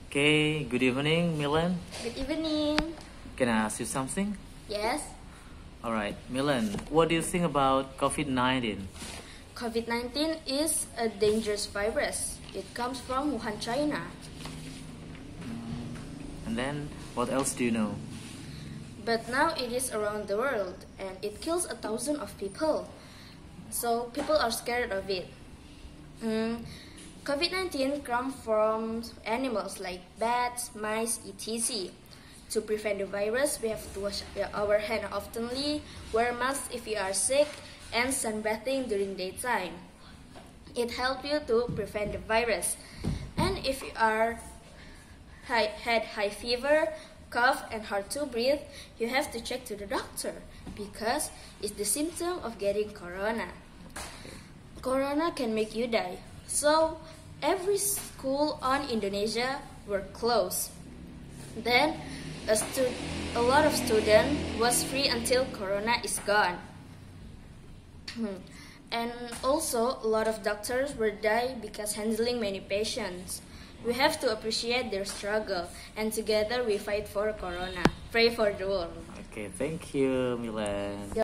Okay, good evening, Milan. Good evening. Can I ask you something? Yes, Alright, Milan, what do you think about COVID-19? COVID-19 is a dangerous virus. It comes from Wuhan, China. And then, what else do you know? But now it is around the world and it kills 1,000 of people. So people are scared of it. COVID-19 comes from animals like bats, mice, etc. To prevent the virus, we have to wash our hands oftenly, wear masks if you are sick, and sunbathing during daytime. It helps you to prevent the virus. And if you had high fever, cough, and hard to breathe, you have to check to the doctor because it's the symptom of getting corona. Corona can make you die. So every school on Indonesia were closed. Then a lot of students was free until corona is gone. And also a lot of doctors were die because handling many patients. We have to appreciate their struggle and together we fight for corona. Pray for the world. Okay, thank you, Milan.